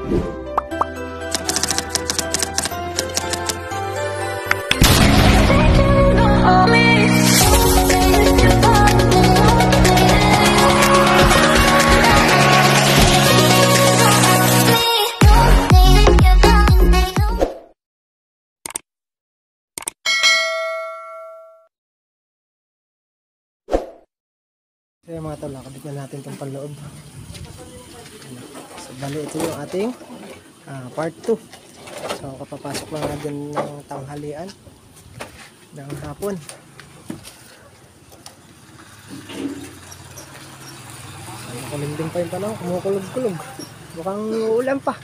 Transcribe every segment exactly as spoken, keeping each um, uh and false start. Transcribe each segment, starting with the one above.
Kaya mga tol, nakabit na natin itong panloob. So bali ito yung ating uh, part two. So kapapasok lang natin ng tanghalian ng hapon. Ay, nakalinding pa yung panahon, kumukulog-kulog. Mukhang uulan pa.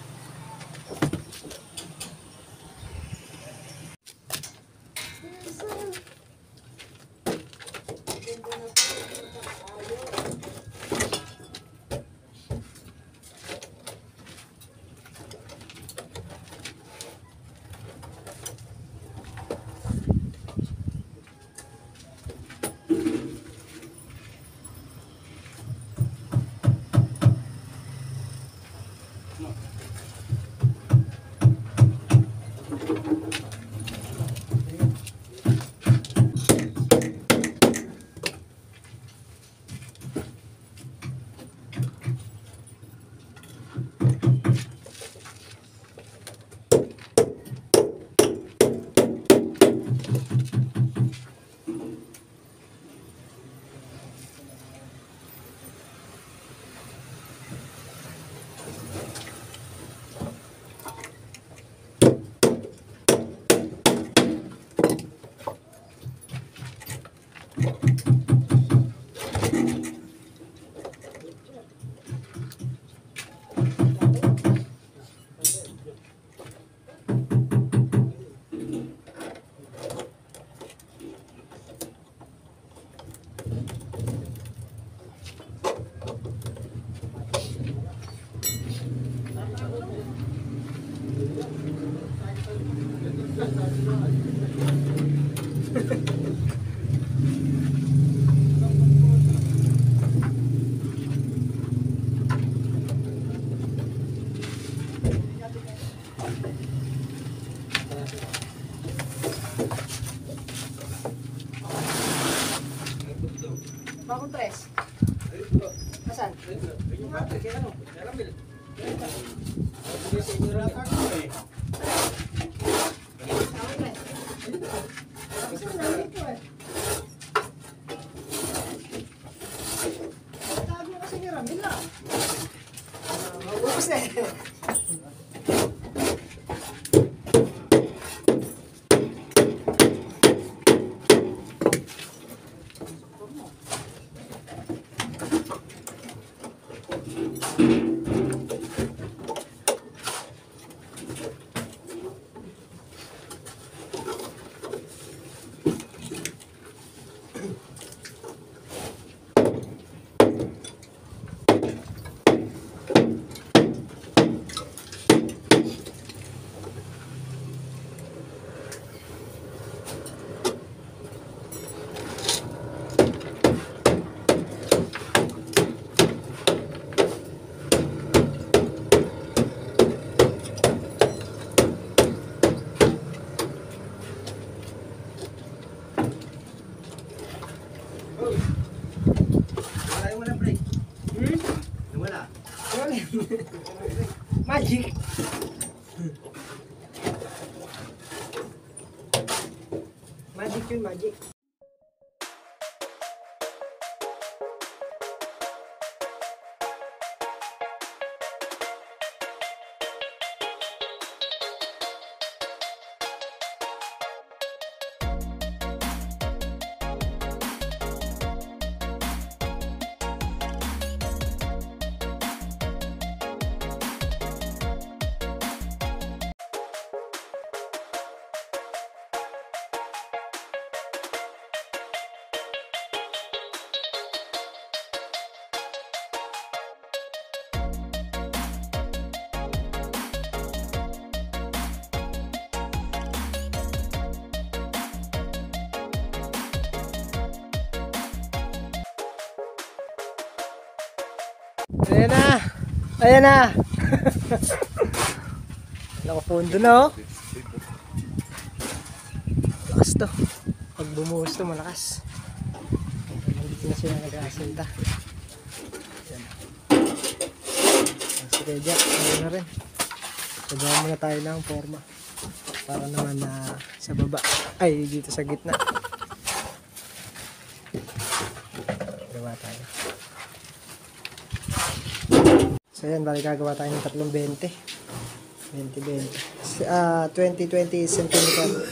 Bakong tres? Asan? Magic. Magic yun, magic. Ayan na! Ayan na! Nakapondo na oh. Lakas to. Pag bumuhos to malakas. Nandito na sila nag-aasinta. Yan. Sige Jack, ano na rin. Sagawa muna tayo ng forma. Para naman na sa baba. Ay, dito sa gitna. Gawa tayo. So yan, bali gagawa tayo ng tatlong bente. twenty twenty. Ah, twenty twenty centimeter.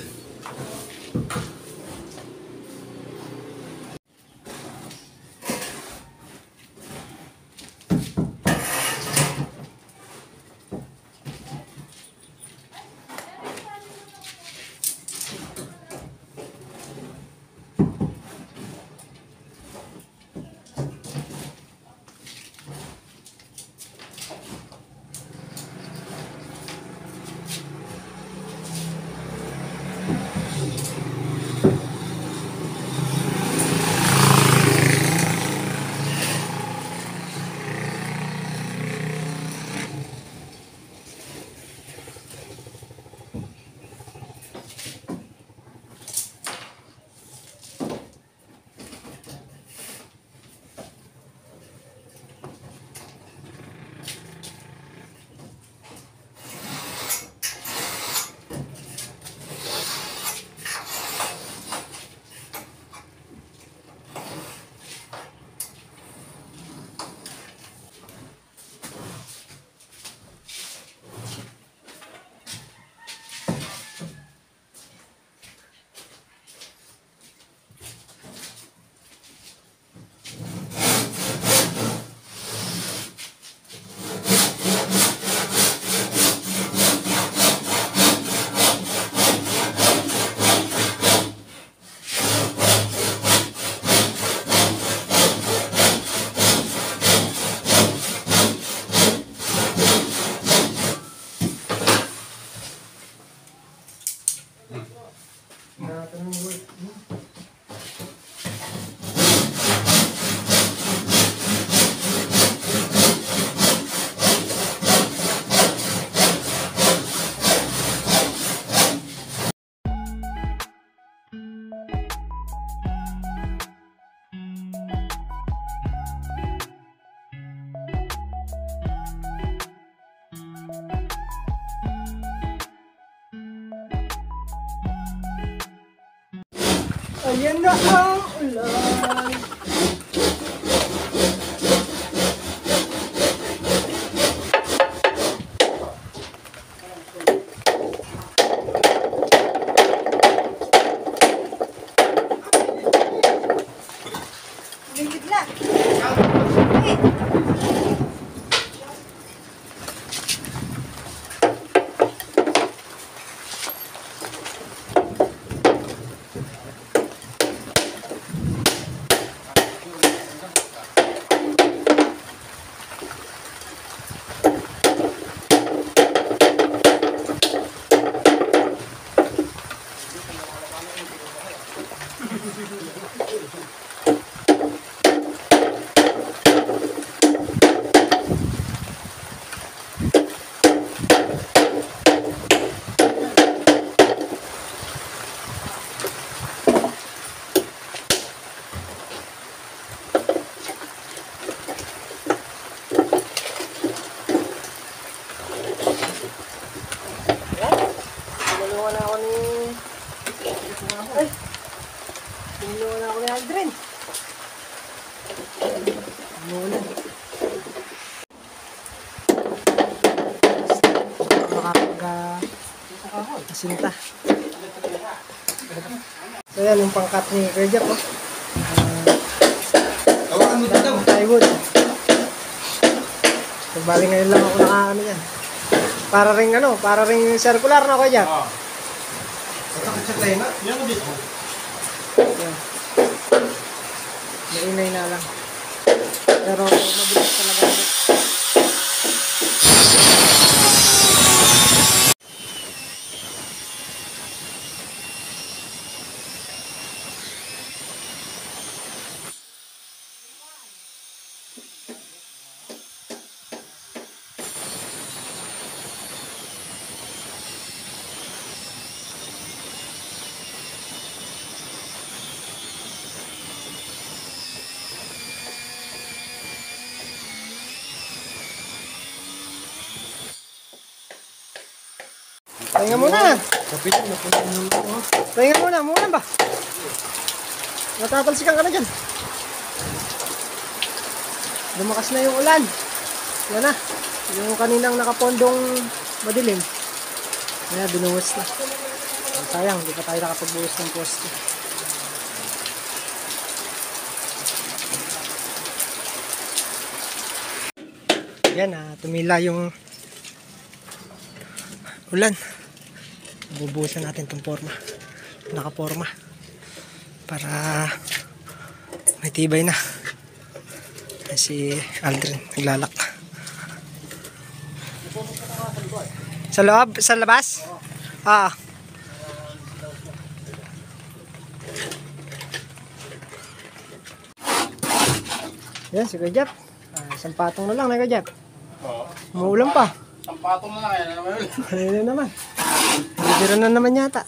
Ayan na ang ulan. Bigla. Tinulungan na ako ni... Ay! Tinulungan na ako ni Aldrin. Tinulungan. Makapag-asinta. So yan yung pangkat ni Kerjak, oh. Tawakan mo dito. Plywood. So bali ngayon lang ako nakaano yan. Para ring ano, para ring circular na ako dyan. Ah. Sakit sa tenga. Yan mo dito. Yan. Maingay na lang. Pero mabilis talaga. Pahinga muna. Kapitan na po ng ako. Pahinga muna. Muna ba? Natatalsikan ka na dyan. Lumakas na yung ulan. Yan na. Yung kaninang nakapondong madilim. Kaya binuhos na. Sayang, hindi pa tayo nakapagbuhos ng poste. Yan na, tumila yung ulan. Bubuhusan natin itong forma. Nakaporma. Para may tibay na. Si Aldrin naglalak. Sa loob? Sa labas? Ah. Yan, si Kajap. Ah, isang patong na lang na Kajap. Oo. Umuulan pa. Ang patong na lang yan. Ano naman yun? Ayun na naman. Bibira na naman yata.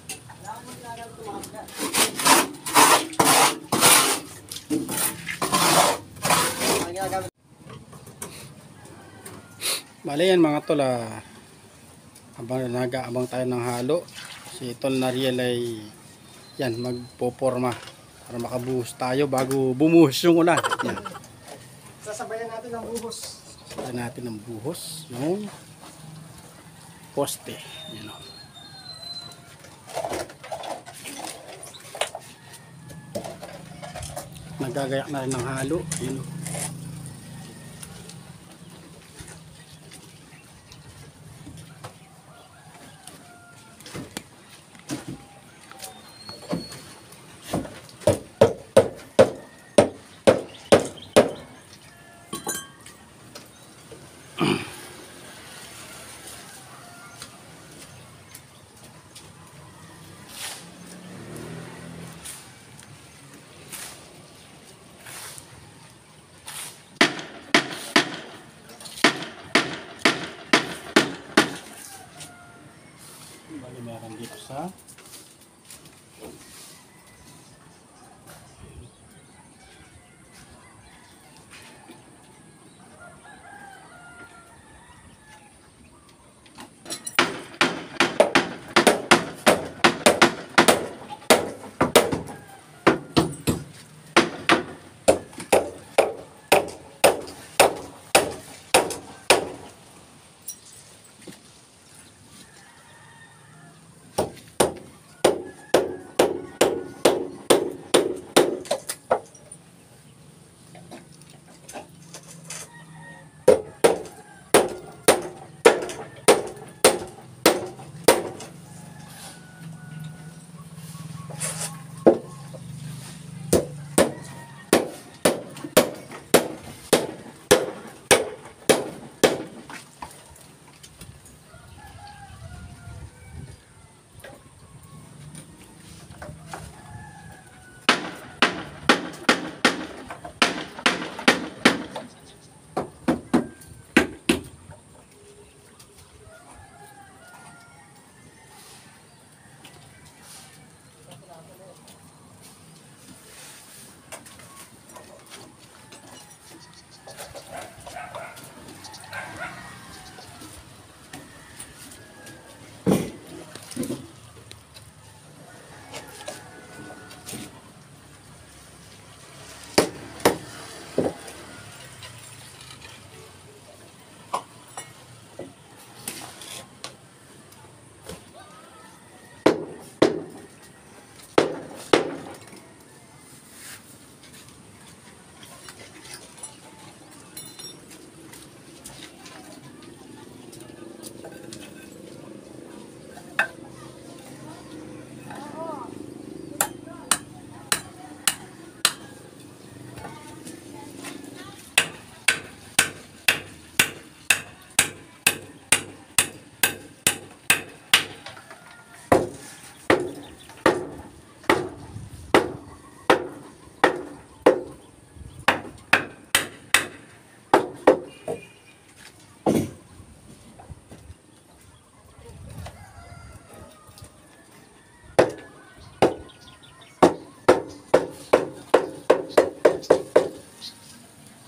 Bale yan mga tol, ah, habang nag-aabang tayo ng halo, si Tol Nariel ay yan, magpoporma para makabuhos tayo bago bumuhos yung ulan. Yan. Sasabayan natin ang buhos. Sabayan natin ang buhos yung poste. Yan o. Nagagayak na rin ng halo. Yan o. Bali meron dito sa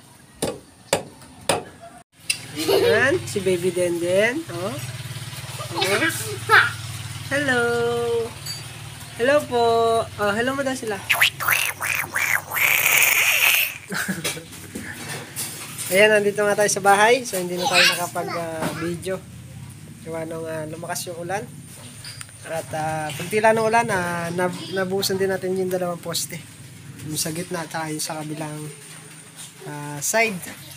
Yan, si Baby Denden. Oh. Hello. Hello po. Oh, hello mo daw sila. Ayan, nandito nga tayo sa bahay. So, hindi na tayo nakapag-video. Gawa nung uh, lumakas yung ulan. At uh, pagtila ng ulan, uh, nab nabuhusan din natin yung dalawang poste. Yung sa gitna at yung sa kabilang uh, side.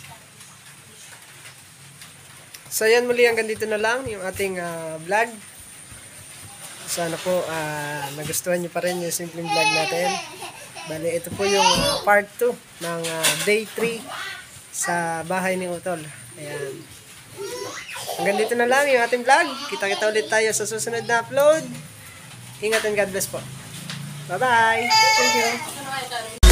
So, yan muli hanggang dito na lang yung ating uh, vlog. Sana po uh, nagustuhan nyo pa rin yung simpleng vlog natin. Bale, ito po yung uh, part two ng uh, day three sa bahay ni Utol. Ayan. Hanggang dito na lang yung ating vlog. Kita-kita ulit tayo sa susunod na upload. Ingat and God bless po. Bye-bye. Thank you.